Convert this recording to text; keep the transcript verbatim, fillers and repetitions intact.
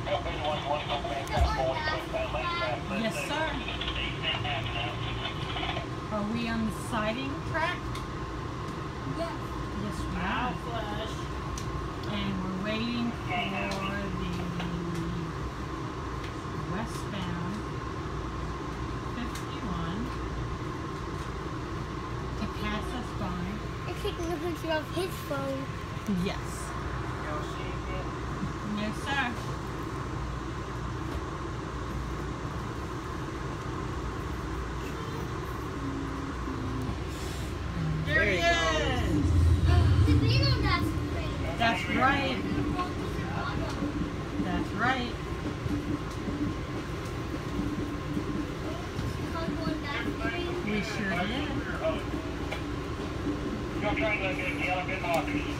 Yes, sir. Are we on the siding track? Yes. Yes, we are. Flash. And we're waiting for the westbound fifty-one to pass us by. It's taking a picture of his phone. Yes. No, sir. There he is. That's right. That's right. We sure did. You're trying to get the